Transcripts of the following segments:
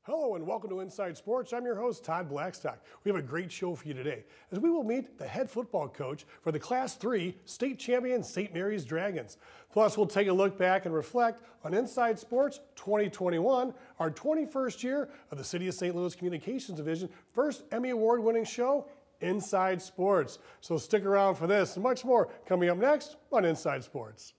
Hello and welcome to Inside Sports. I'm your host, Todd Blackstock. We have a great show for you today as we will meet the head football coach for the Class 3 state champion St. Mary's Dragons. Plus, we'll take a look back and reflect on Inside Sports 2021, our 21st year of the City of St. Louis Communications Division first Emmy Award-winning show, Inside Sports. So stick around for this and much more coming up next on Inside Sports.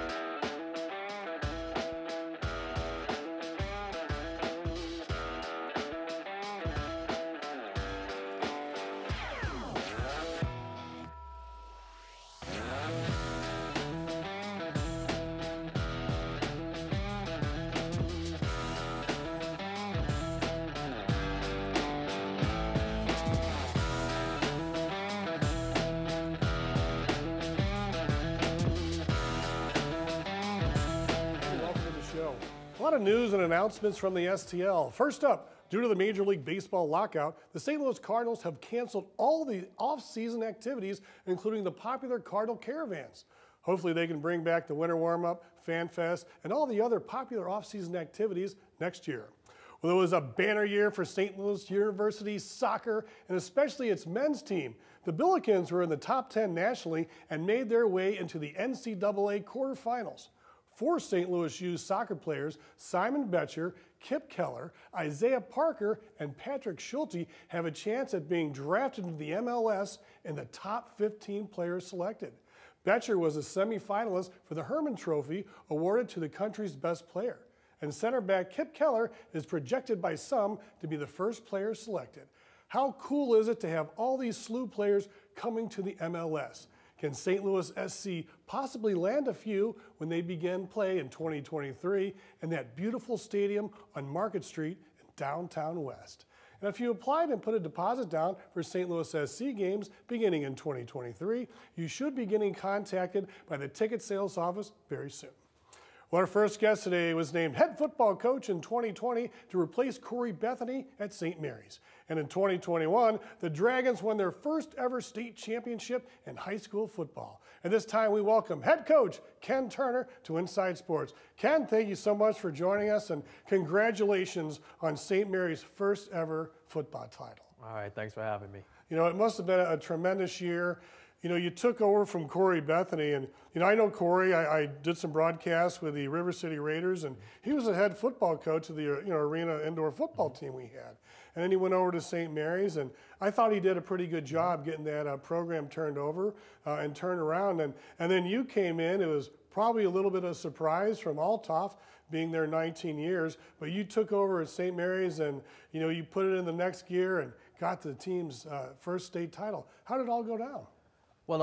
A lot of news and announcements from the STL. First up, due to the Major League Baseball lockout, the St. Louis Cardinals have canceled all the off-season activities, including the popular Cardinal caravans. Hopefully they can bring back the Winter Warm-Up, Fan Fest, and all the other popular off-season activities next year. Well, it was a banner year for St. Louis University soccer, and especially its men's team. The Billikens were in the top 10 nationally and made their way into the NCAA quarterfinals. Four St. Louis U soccer players, Simon Betcher, Kip Keller, Isaiah Parker, and Patrick Schulte, have a chance at being drafted into the MLS in the top 15 players selected. Betcher was a semifinalist for the Herman Trophy, awarded to the country's best player. And center back Kip Keller is projected by some to be the first player selected. How cool is it to have all these SLU players coming to the MLS? Can St. Louis SC possibly land a few when they begin play in 2023 in that beautiful stadium on Market Street in downtown West? And if you applied and put a deposit down for St. Louis SC games beginning in 2023, you should be getting contacted by the ticket sales office very soon. Well, our first guest today was named head football coach in 2020 to replace Corey Bethany at St. Mary's. And in 2021, the Dragons won their first ever state championship in high school football. And this time we welcome head coach Ken Turner to Inside Sports. Ken, thank you so much for joining us and congratulations on St. Mary's first ever football title. All right, thanks for having me. You know, it must have been a tremendous year. You know, you took over from Corey Bethany, and, you know, I know Corey. I did some broadcasts with the River City Raiders, and he was the head football coach of the, arena indoor football team we had. And then he went over to St. Mary's, and I thought he did a pretty good job getting that program turned over and turned around. And then you came in. It was probably a little bit of a surprise from Althoff, being there 19 years, but you took over at St. Mary's, and, you know, you put it in the next gear and got the team's first state title. How did it all go down? Well,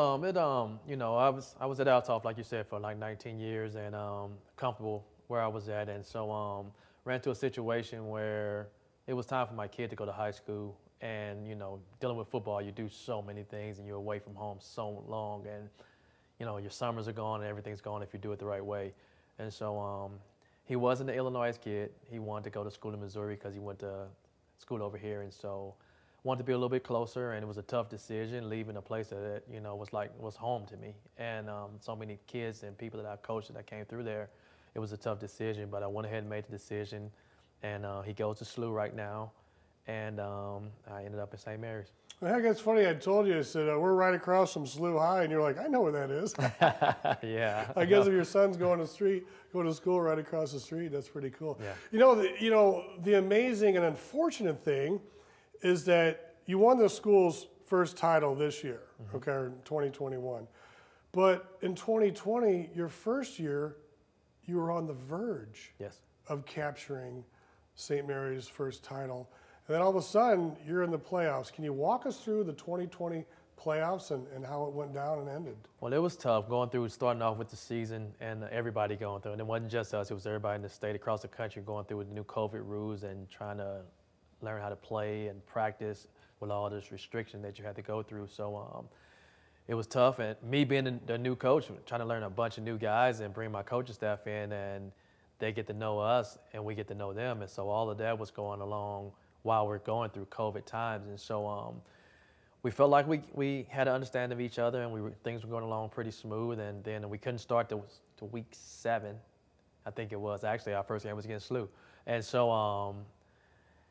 I was at Althoff, like you said, for like 19 years and comfortable where I was at. And so ran into a situation where it was time for my kid to go to high school. And, you know, dealing with football, you do so many things and you're away from home so long. And, you know, your summers are gone and everything's gone if you do it the right way. And so he wasn't an Illinois kid. He wanted to go to school in Missouri because he went to school over here. And so wanted to be a little bit closer, and it was a tough decision leaving a place that, you know, was home to me. And so many kids and people that I coached that came through there, it was a tough decision, but I went ahead and made the decision. And he goes to SLU right now, and I ended up at St. Mary's. Well, heck, it's funny. I told you, I said, we're right across from SLU High, and you're like, I know where that is. Yeah. I guess if your son's going to school right across the street, that's pretty cool. Yeah. You know, the amazing and unfortunate thing is that you won the school's first title this year, okay, in 2021. But in 2020, your first year, you were on the verge of capturing St. Mary's first title. And then all of a sudden, you're in the playoffs. Can you walk us through the 2020 playoffs and how it went down and ended? Well, it was tough starting off with the season and everybody going through. And it wasn't just us, it was everybody in the state, across the country, going through with the new COVID rules and trying to learn how to play and practice with all this restriction that you had to go through. So it was tough. And me being the new coach, trying to learn a bunch of new guys and bring my coaching staff in, and they get to know us and we get to know them. And so all of that was going along while we're going through COVID times. And so we felt like we had an understanding of each other, and things were going along pretty smooth. And then we couldn't start to week 7, I think it was. Actually, our first game was against SLU. And so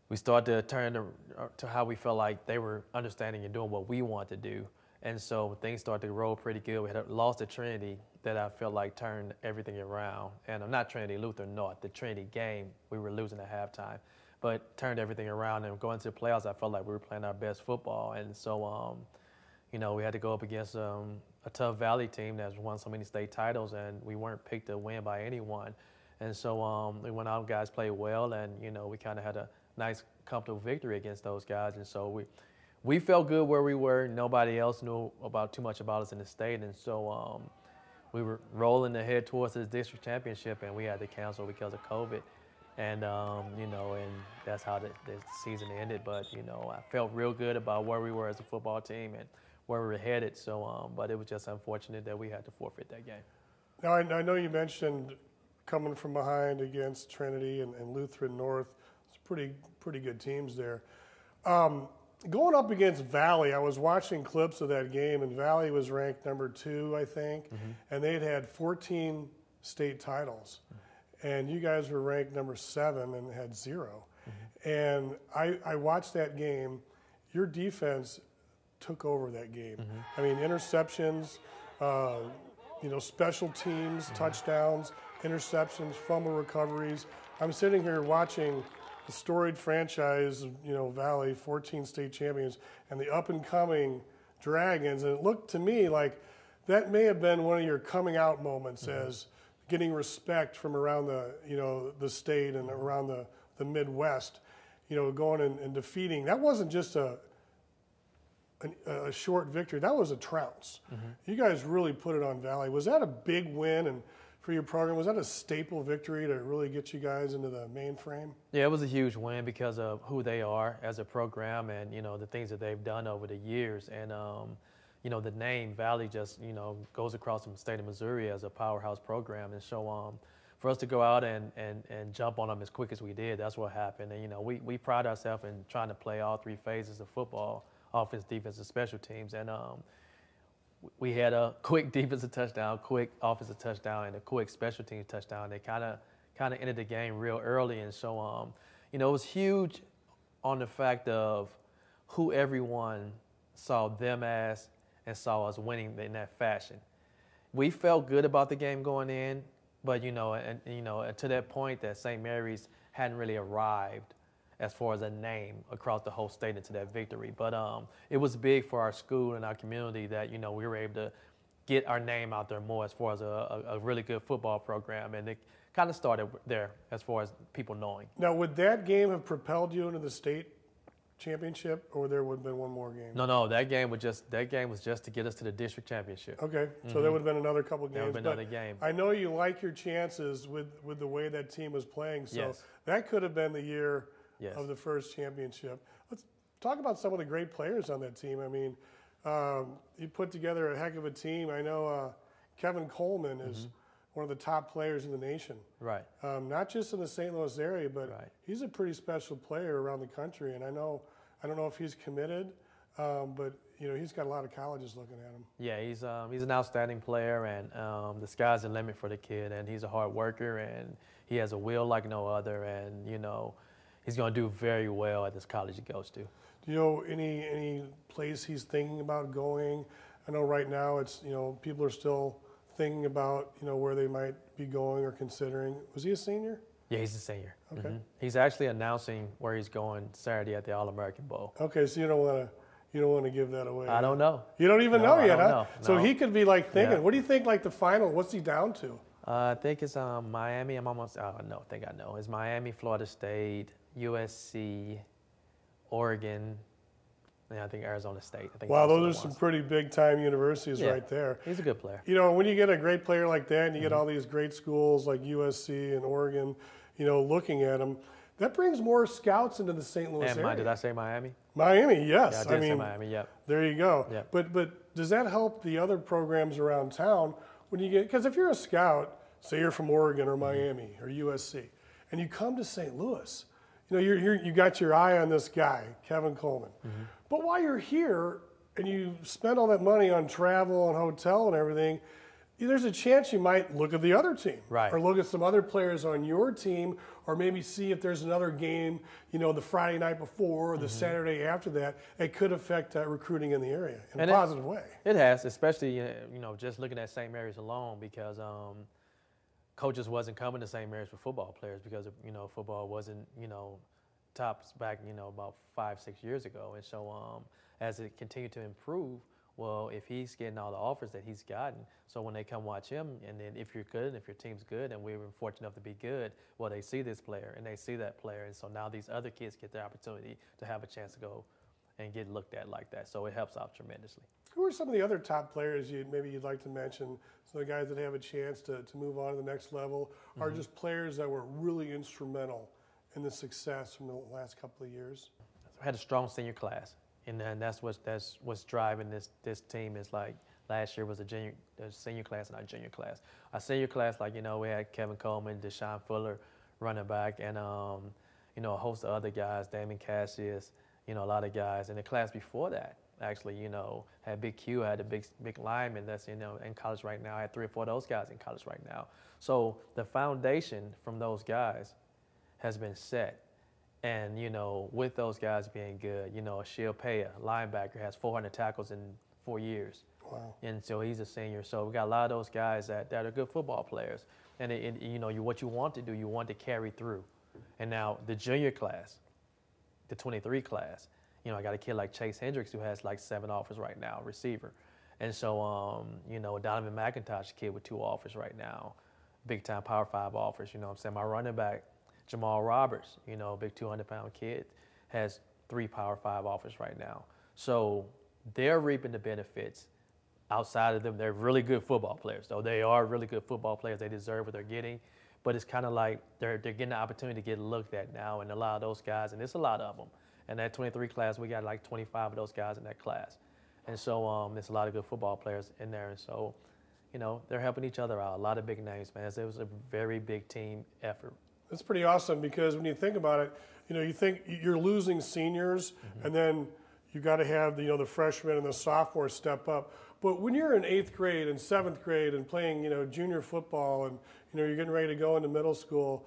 we started to turn to how we felt like they were understanding and doing what we wanted to do. And so things started to roll pretty good. We had lost to Trinity that I felt like turned everything around. And I'm not Trinity, Luther North. The Trinity game, we were losing at halftime, but turned everything around. And going to the playoffs, I felt like we were playing our best football. And so, you know, we had to go up against a tough Valley team that's won so many state titles, and we weren't picked to win by anyone. And so we went out, guys played well, and, you know, we kind of had a nice, comfortable victory against those guys. And so we felt good where we were. Nobody else knew too much about us in the state. And so we were rolling ahead towards the district championship, and we had to cancel because of COVID. And, you know, and that's how the season ended. But, you know, I felt real good about where we were as a football team and where we were headed. So, but it was just unfortunate that we had to forfeit that game. Now, I know you mentioned coming from behind against Trinity and Lutheran North. It's pretty good teams there. Going up against Valley, I was watching clips of that game, and Valley was ranked number 2, I think, and they'd had 14 state titles. And you guys were ranked number 7 and had 0. And I watched that game. Your defense took over that game. I mean, interceptions, you know, special teams, touchdowns, interceptions, fumble recoveries. I'm sitting here watching the storied franchise, you know, Valley, 14 state champions, and the up-and-coming Dragons. And it looked to me like that may have been one of your coming out moments as getting respect from around the, you know, the state and around the Midwest, you know, going and defeating. That wasn't just a short victory. That was a trounce. You guys really put it on Valley. Was that a big win and for your program? Was that a staple victory to really get you guys into the mainframe? Yeah, it was a huge win because of who they are as a program and, you know, the things that they've done over the years. And, you know, the name Valley just, you know, goes across the state of Missouri as a powerhouse program. And so for us to go out and jump on them as quick as we did, that's what happened. And, you know, we pride ourselves in trying to play all 3 phases of football: offense, defense, and special teams. And we had a quick defensive touchdown, quick offensive touchdown, and a quick special teams touchdown. They kind of ended the game real early. And so, you know, it was huge on the fact of who everyone saw them as and saw us winning in that fashion. We felt good about the game going in, but, you know, to that point that St. Mary's hadn't really arrived as far as a name across the whole state into that victory. But it was big for our school and our community that, you know, we were able to get our name out there more as far as a really good football program. And it kind of started there as far as people knowing. Now, would that game have propelled you into the state championship, or there would have been one more game? No, that game was just to get us to the district championship. Okay, so there would have been another couple games. There would have been another game. I know you like your chances with the way that team was playing, so that could have been the year of the first championship. Let's talk about some of the great players on that team. I mean, you put together a heck of a team. I know Kevin Coleman is one of the top players in the nation. Right. Not just in the St. Louis area, but he's a pretty special player around the country. And I don't know if he's committed, but you know, he's got a lot of colleges looking at him. Yeah, he's an outstanding player, and the sky's the limit for the kid. And he's a hard worker, and he has a will like no other. And you know, he's going to do very well at this college he goes to. Do you know any place he's thinking about going? I know right now it's, you know, people are still thinking about, you know, where they might be going or considering. Was he a senior? Yeah, he's a senior. Okay. He's actually announcing where he's going Saturday at the All-American Bowl. Okay, so you don't want to give that away. I don't know. You don't even know yet, huh? Know. So he could be like thinking. What do you think? Like the final? What's he down to? I think it's Miami. I'm almost. I think I know. It's Miami, Florida State, USC, Oregon. Yeah, I think Arizona State. I think wow, those are some pretty big-time universities right there. He's a good player. You know, when you get a great player like that and you get all these great schools like USC and Oregon, you know, looking at them, that brings more scouts into the St. Louis area. Did I say Miami? Miami, yes. Yeah, I did say Miami, yep. There you go. Yep. But does that help the other programs around town when you get – because if you're a scout, say you're from Oregon or Miami or USC, and you come to St. Louis, you know, you got your eye on this guy, Kevin Coleman. But while you're here and you spend all that money on travel and hotel and everything, there's a chance you might look at the other team, right, or look at some other players on your team, or maybe see if there's another game, the Friday night before or the Saturday after that. It could affect recruiting in the area in a positive way. It has, especially just looking at St. Mary's alone, because coaches wasn't coming to St. Mary's for football players because football wasn't tops back about 5-6 years ago, and so as it continued to improve. Well, if he's getting all the offers that he's gotten, so when they come watch him, and then if you're good, and if your team's good, and we were fortunate enough to be good, well, they see this player, and they see that player, and so now these other kids get the opportunity to have a chance to go and get looked at like that. So it helps out tremendously. Who are some of the other top players maybe you'd like to mention? Some of the guys that have a chance to move on to the next level, are just players that were really instrumental in the success from the last couple of years? We had a strong senior class. And then that's what's driving this team. Is like last year was a senior class and our junior class. Our senior class, we had Kevin Coleman, Deshaun Fuller, running back, and a host of other guys, Damon Cassius, a lot of guys. And the class before that, actually, had Big Q, had a big lineman that's in college right now. I had 3 or 4 of those guys in college right now. So the foundation from those guys has been set. And, with those guys being good, Ashil Paya, linebacker, has 400 tackles in 4 years. Wow. And so he's a senior. So we got a lot of those guys that are good football players. And, what you want to do, you want to carry through. And now the junior class, the 23 class, I got a kid like Chase Hendricks who has like 7 offers right now, receiver. And so, Donovan McIntosh, kid with 2 offers right now, big-time Power 5 offers, My running back, Jamal Roberts, big 200-pound kid, has 3 Power 5 offers right now. So they're reaping the benefits. Outside of them, they're really good football players, though. They are really good football players. They deserve what they're getting. But it's kind of like they're getting the opportunity to get looked at now, and a lot of those guys, and it's a lot of them. And that 23 class, we got like 25 of those guys in that class. And so there's a lot of good football players in there. And so, they're helping each other out. A lot of big names, man. It was a very big team effort. That's pretty awesome, because when you think about it, you think you're losing seniors, and then you got to have the freshmen and the sophomores step up. But when you're in 8th grade and 7th grade and playing junior football, and you're getting ready to go into middle school,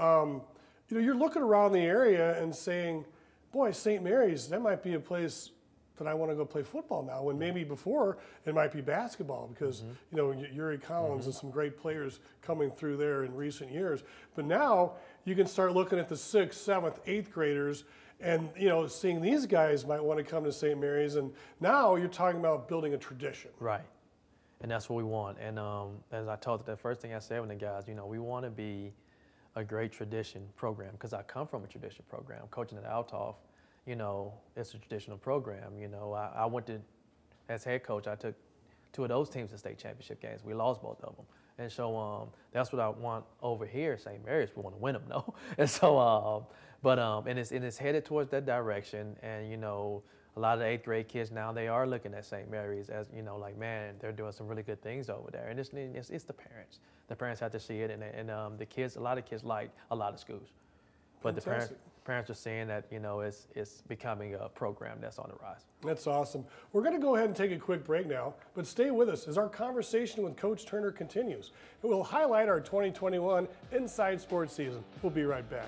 you're looking around the area and saying, boy, St. Mary's, that might be a place that I want to go play football now, when maybe before it might be basketball, because Yuri Collins and some great players coming through there in recent years. But now you can start looking at the 6th, 7th, 8th graders, and seeing these guys might want to come to St. Mary's, and now you're talking about building a tradition. Right, and that's what we want. And as I told you, the first thing I said when the guys, we want to be a great tradition program, because I come from a tradition program, coaching at Althoff. It's a traditional program. I went to, as head coach, I took 2 of those teams to state championship games. We lost both of them. And so that's what I want over here at St. Mary's. We want to win them, no? And so, and it's headed towards that direction. And, a lot of the 8th grade kids now, they are looking at St. Mary's as, like, man, they're doing some really good things over there. And it's the parents. The parents have to see it. And the kids, a lot of kids like a lot of schools. But Fantastic. the parents are saying that, it's becoming a program that's on the rise. That's awesome. We're going to go ahead and take a quick break now, but stay with us as our conversation with Coach Turner continues. And we'll highlight our 2021 Inside Sports season. We'll be right back.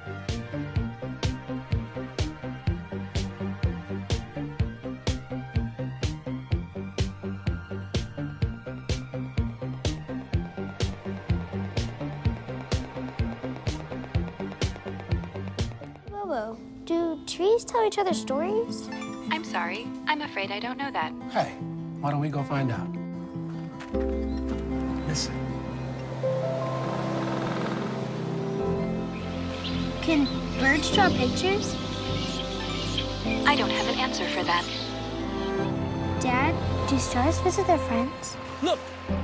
Do trees tell each other stories? I'm sorry. I'm afraid I don't know that. Hey, why don't we go find out? Listen. Can birds draw pictures? I don't have an answer for that. Dad, do stars visit their friends? Look!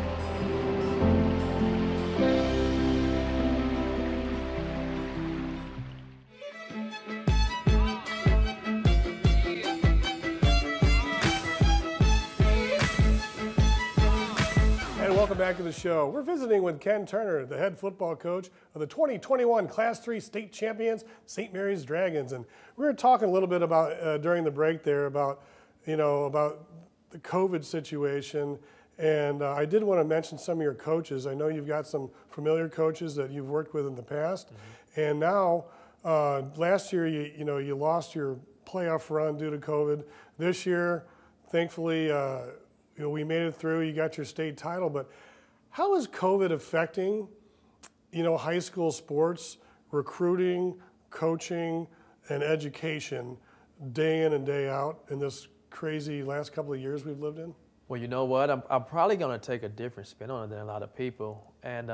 Welcome back to the show. We're visiting with Ken Turner, the head football coach of the 2021 Class 3 state champions, St. Mary's Dragons. And we were talking a little bit about, during the break there, about, about the COVID situation And I did want to mention some of your coaches. I know you've got some familiar coaches that you've worked with in the past. And now, last year, you lost your playoff run due to COVID. This year, thankfully, we made it through. You got your state title. But how is COVID affecting, high school sports, recruiting, coaching, and education day in and day out in this crazy last couple of years we've lived in? Well, you know what? I'm probably going to take a different spin on it than a lot of people. And,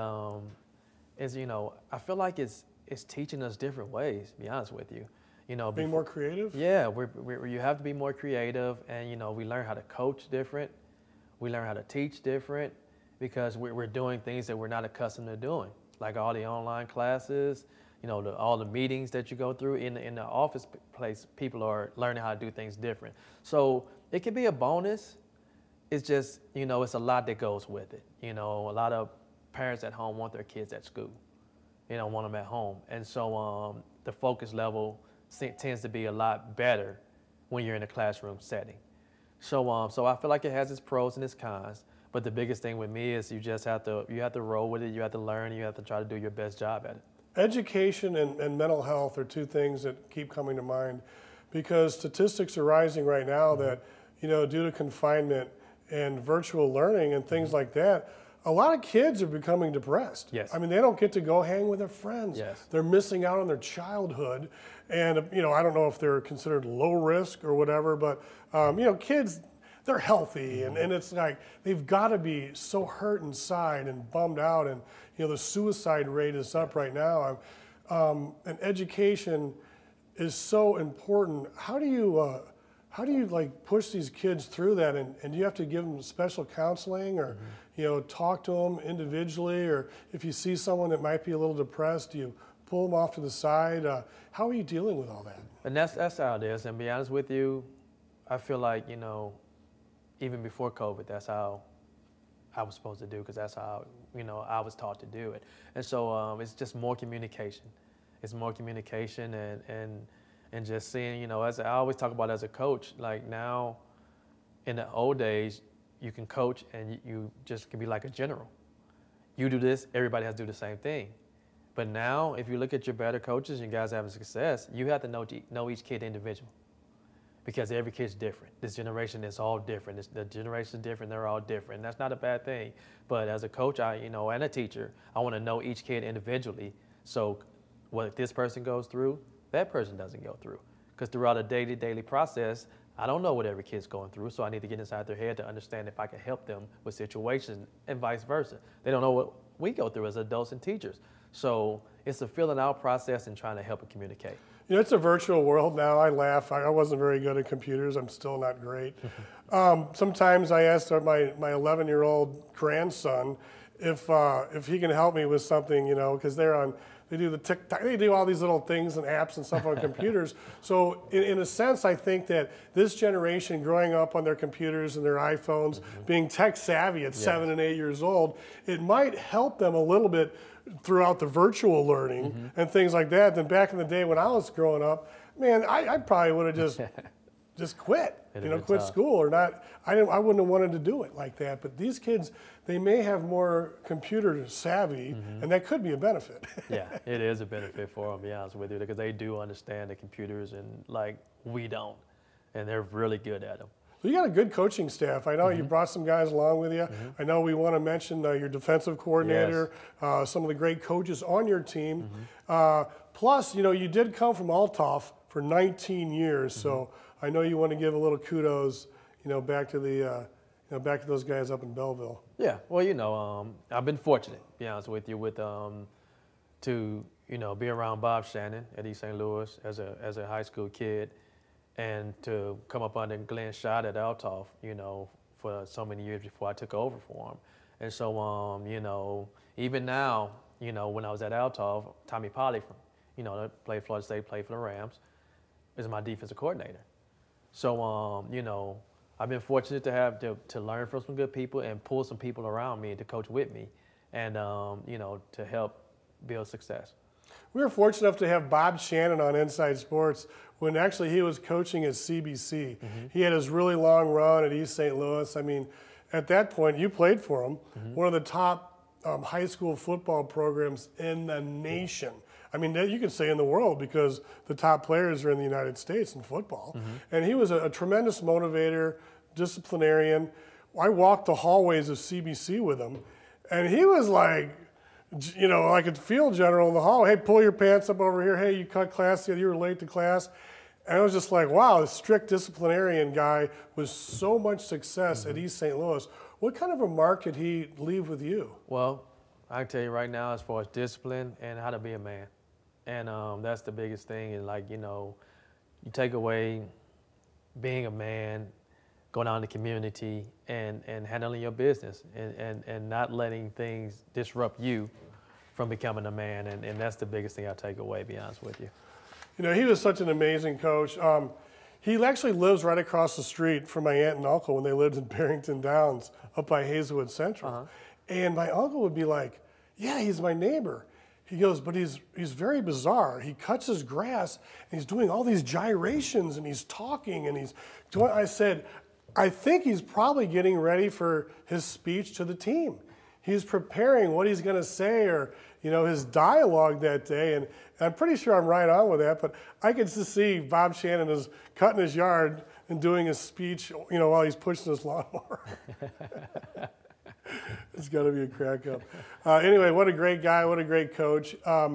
I feel like it's teaching us different ways, to be honest with you. Being more creative? Yeah, you have to be more creative. And, we learn how to coach different. We learn how to teach different because we're doing things that we're not accustomed to doing, like all the online classes, all the meetings that you go through in the office place. People are learning how to do things different. So it can be a bonus. It's just, it's a lot that goes with it. A lot of parents at home want their kids at school. They don't want them at home. And so the focus level tends to be a lot better when you're in a classroom setting. So I feel like it has its pros and its cons. But the biggest thing with me is you have to roll with it. You have to learn. You have to try to do your best job at it. Education and mental health are two things that keep coming to mind because statistics are rising right now that, due to confinement and virtual learning and things like that, a lot of kids are becoming depressed. Yes. I mean, they don't get to go hang with their friends. Yes. They're missing out on their childhood. And, I don't know if they're considered low risk or whatever, but, kids, they're healthy. And it's like they've got to be so hurt inside and bummed out. And, the suicide rate is up right now. And education is so important. How do you like push these kids through that? And do you have to give them special counseling or, talk to them individually? Or if you see someone that might be a little depressed, do you pull them off to the side? How are you dealing with all that? And that's how it is. And to be honest with you, I feel like, even before COVID, that's how I was supposed to do because that's how, I was taught to do it. And so it's just more communication. It's more communication and just seeing, as I always talk about as a coach, like now in the old days, you can coach and you just can be like a general. You do this, everybody has to do the same thing. But now, if you look at your better coaches and you guys having success, you have to know each kid individual because every kid's different. This generation is all different. The generation is different, they're all different. And that's not a bad thing. But as a coach, and a teacher, I want to know each kid individually. So what this person goes through, that person doesn't go through. Because throughout a daily process, I don't know what every kid's going through, so I need to get inside their head to understand if I can help them with situations and vice versa. They don't know what we go through as adults and teachers. So it's a filling out process and trying to help and communicate. It's a virtual world now. I laugh. I wasn't very good at computers. I'm still not great. Sometimes I ask my 11-year-old grandson if he can help me with something, because they do the TikTok, they do all these little things and apps and stuff on computers. So in a sense, I think that this generation growing up on their computers and their iPhones, being tech savvy at 7 and 8 years old, it might help them a little bit throughout the virtual learning and things like that. Then back in the day when I was growing up, man, I probably would have just quit, quit school or not. I wouldn't have wanted to do it like that. But these kids, they may have more computer savvy, and that could be a benefit. Yeah, it is a benefit for them, to be honest with you, because they do understand the computers and like we don't, and they're really good at them. So you got a good coaching staff. I know you brought some guys along with you. I know we want to mention your defensive coordinator, some of the great coaches on your team. Plus, you did come from Althoff for 19 years, so I know you want to give a little kudos, back to back to those guys up in Belleville. Yeah, well, I've been fortunate, to be honest with you, to be around Bob Shannon at East St. Louis as a high school kid, and to come up under Glenn Schott at Althoff, for so many years before I took over for him. And so, even now, when I was at Althoff, Tommy Polley, that played Florida State, played for the Rams, is my defensive coordinator. So, I've been fortunate to have to learn from some good people and pull some people around me to coach with me and, to help build success. We were fortunate enough to have Bob Shannon on Inside Sports when actually he was coaching at CBC. He had his really long run at East St. Louis. I mean, at that point, you played for them, one of the top high school football programs in the nation. I mean, you could say in the world, because the top players are in the United States in football. And he was a tremendous motivator, disciplinarian. I walked the hallways of CBC with him, and he was like, you know, like a field general in the hall. Hey, pull your pants up over here. Hey, you cut class. You were late to class. And I was just like, wow, this strict disciplinarian guy with so much success at East St. Louis. What kind of a mark did he leave with you? Well, I can tell you right now, as far as discipline and how to be a man. And that's the biggest thing. And like, you know, you take away being a man, going out in the community and handling your business and not letting things disrupt you from becoming a man. And that's the biggest thing I take away, to be honest with you. You know, he was such an amazing coach. He actually lives right across the street from my aunt and uncle when they lived in Barrington Downs up by Hazelwood Central. And my uncle would be like, yeah, he's my neighbor. He goes, but he's very bizarre. He cuts his grass, and he's doing all these gyrations, and he's talking, and he's doing, I said, I think he's probably getting ready for his speech to the team. He's preparing what he's going to say, or, you know, his dialogue that day, and I'm pretty sure I'm right on with that, but I could just see Bob Shannon is cutting his yard and doing his speech, you know, while he's pushing his lawnmower. It's got to be a crack up. Anyway, what a great guy, what a great coach.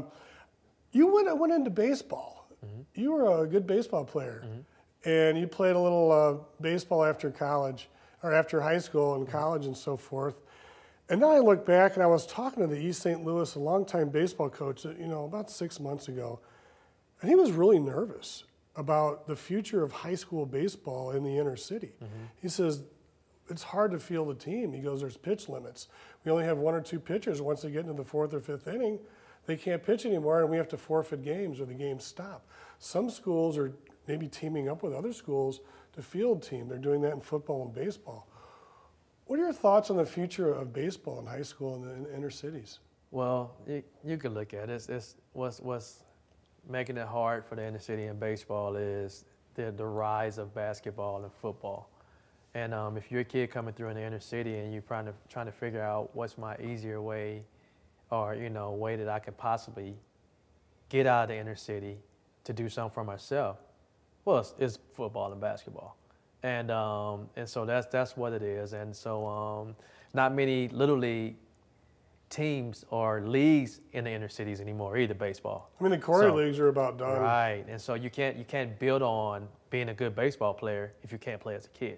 You went into baseball. You were a good baseball player, and you played a little baseball after college, or after high school and college and so forth. And now I look back, and I was talking to the East St. Louis, a longtime baseball coach, you know, about 6 months ago, and he was really nervous about the future of high school baseball in the inner city. He says, it's hard to field a team. He goes, there's pitch limits. We only have 1 or 2 pitchers. Once they get into the 4th or 5th inning, they can't pitch anymore, and we have to forfeit games or the games stop. Some schools are maybe teaming up with other schools to field team. They're doing that in football and baseball. What are your thoughts on the future of baseball in high school and in the inner cities? Well, you can look at it. It's what's making it hard for the inner city in baseball is the rise of basketball and football. And if you're a kid coming through in the inner city and you're trying to figure out what's my easier way, or, you know, way that I could possibly get out of the inner city to do something for myself, well, it's football and basketball. And so that's what it is. And so not many little league teams or leagues in the inner cities anymore either, baseball. I mean, the Corey leagues are about done. Right. And so you can't build on being a good baseball player if you can't play as a kid.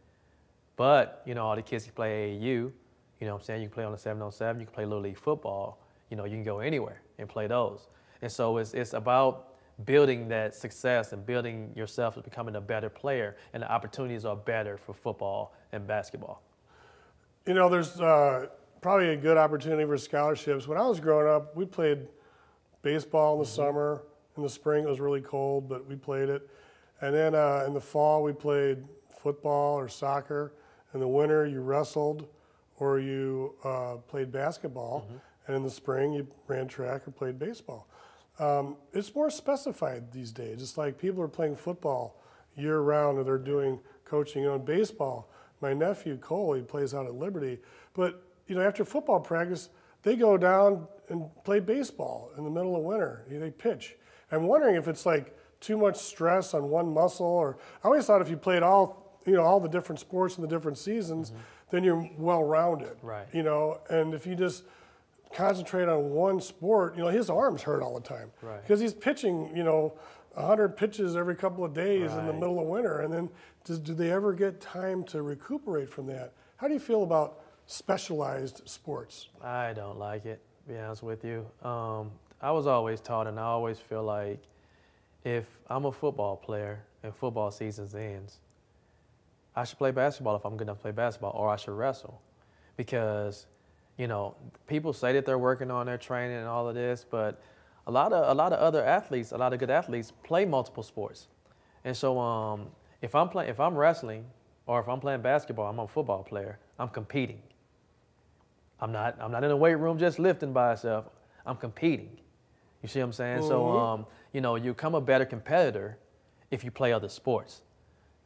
But, you know, all the kids can play AAU, you know what I'm saying? You can play on the 7-on-7, you can play Little League football, you know, you can go anywhere and play those. And so it's about building that success and building yourself as becoming a better player, and the opportunities are better for football and basketball. You know, there's probably a good opportunity for scholarships. When I was growing up, we played baseball in the summer. In the spring, it was really cold, but we played it. And then in the fall, we played football or soccer. In the winter, you wrestled or you played basketball. And in the spring, you ran track or played baseball. It's more specified these days. It's like people are playing football year-round, or they're doing coaching on baseball. My nephew, Cole, he plays out at Liberty. But, you know, after football practice, they go down and play baseball in the middle of winter. They pitch. I'm wondering if it's like too much stress on one muscle, or I always thought if you played all the different sports in the different seasons, then you're well-rounded. Right. You know, and if you just concentrate on one sport, you know, his arms hurt all the time. Right. Because he's pitching, you know, 100 pitches every couple of days in the middle of winter. And then do they ever get time to recuperate from that? How do you feel about specialized sports? I don't like it, to be honest with you. I was always taught, and I always feel like if I'm a football player and football season ends, I should play basketball if I'm good enough to play basketball, or I should wrestle. Because, you know, people say that they're working on their training and all of this, but a lot of other athletes, a lot of good athletes play multiple sports. And so if I'm wrestling or if I'm playing basketball, I'm a football player, I'm competing. I'm not in the weight room just lifting by myself. I'm competing. You see what I'm saying? So, you know, you become a better competitor if you play other sports.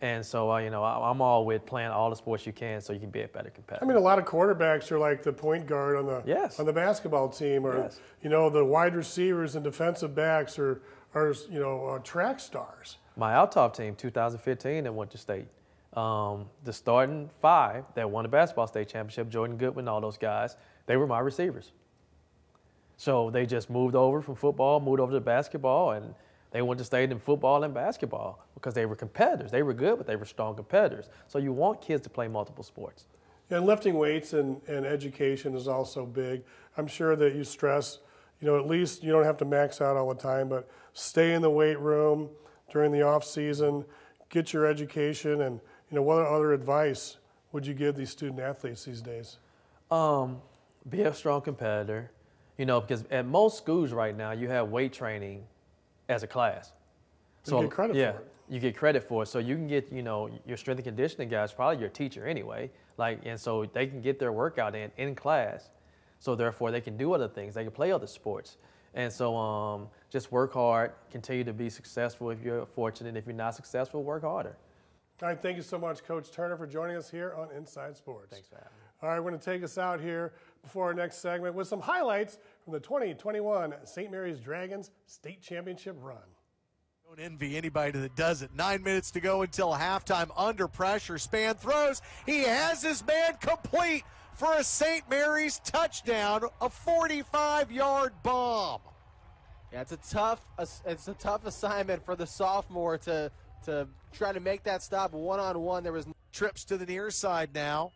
And so, you know, I'm all with playing all the sports you can so you can be a better competitor. I mean, a lot of quarterbacks are like the point guard on the Yes. on the basketball team, or Yes. you know, the wide receivers and defensive backs are you know, track stars. My Altov team, 2015, that went to state. The starting 5 that won the basketball state championship, Jordan Goodwin, all those guys, they were my receivers. So they just moved over from football, moved over to basketball, and they went to state in football and basketball because they were competitors. They were good, but they were strong competitors. So you want kids to play multiple sports. And lifting weights and education is also big. I'm sure that you stress, you know, at least you don't have to max out all the time, but stay in the weight room during the off season, get your education, and you know, what other advice would you give these student athletes these days? Be a strong competitor, you know, because at most schools right now you have weight training as a class. So you get credit for it. You get credit for it. So you can get, you know, your strength and conditioning guys, probably your teacher anyway. And so they can get their workout in class. So therefore they can do other things. They can play other sports. And so just work hard, continue to be successful if you're fortunate. If you're not successful, work harder. All right, thank you so much, Coach Turner, for joining us here on Inside Sports. Thanks for having me. All right, we're going to take us out here before our next segment with some highlights from the 2021 St. Mary's Dragons State Championship run. Don't envy anybody that does it. 9 minutes to go until halftime. Under pressure, Spann throws. He has his man complete for a St. Mary's touchdown, a 45-yard bomb. Yeah, it's a tough assignment for the sophomore to try to make that stop one-on-one. There was Trips to the near side now.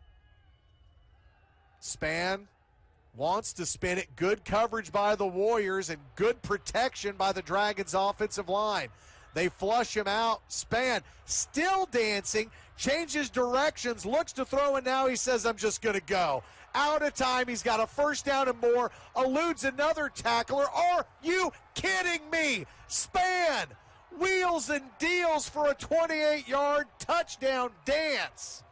Spann wants to spin it. Good coverage by the Warriors and good protection by the Dragons' offensive line. They flush him out. Spann still dancing, changes directions, looks to throw, and now he says, I'm just going to go. Out of time, he's got a first down and more, eludes another tackler. Are you kidding me? Spann wheels and deals for a 28-yard touchdown dance.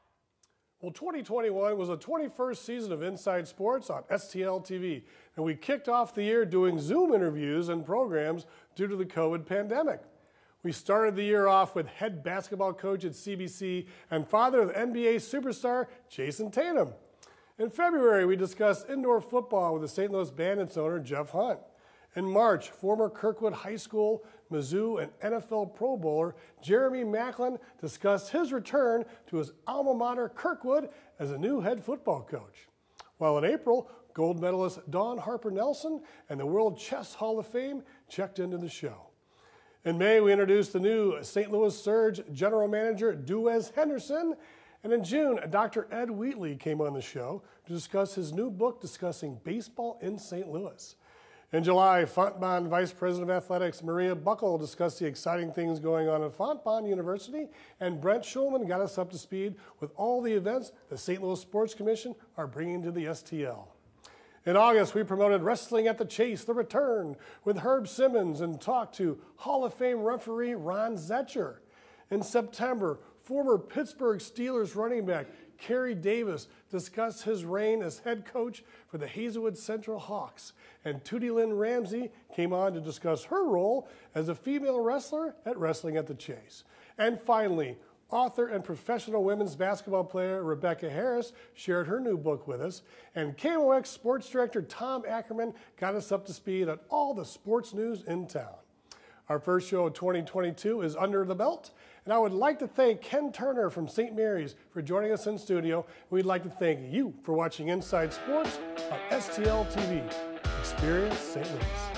Well, 2021 was the 21st season of Inside Sports on STL TV, and we kicked off the year doing Zoom interviews and programs due to the COVID pandemic. We started the year off with head basketball coach at CBC and father of NBA superstar Jason Tatum. In February, we discussed indoor football with the St. Louis Bandits owner Jeff Hunt. In March, former Kirkwood High School, Mizzou, and NFL Pro Bowler Jeremy Macklin discussed his return to his alma mater Kirkwood as a new head football coach. While in April, gold medalist Dawn Harper Nelson and the World Chess Hall of Fame checked into the show. In May, we introduced the new St. Louis Surge General Manager Duez Henderson. And in June, Dr. Ed Wheatley came on the show to discuss his new book discussing baseball in St. Louis. In July, Fontbonne Vice President of Athletics Maria Buckle discussed the exciting things going on at Fontbonne University, and Brent Schulman got us up to speed with all the events the St. Louis Sports Commission are bringing to the STL. In August, we promoted Wrestling at the Chase, The Return, with Herb Simmons and talked to Hall of Fame referee Ron Zetcher. In September, former Pittsburgh Steelers running back Kerry Davis discussed his reign as head coach for the Hazelwood Central Hawks, and Tootie Lynn Ramsey came on to discuss her role as a female wrestler at Wrestling at the Chase. And finally, author and professional women's basketball player Rebecca Harris shared her new book with us, and KMOX sports director Tom Ackerman got us up to speed on all the sports news in town. Our first show of 2022 is under the belt, and I would like to thank Ken Turner from St. Mary's for joining us in studio. We'd like to thank you for watching Inside Sports on STL TV. Experience St. Louis.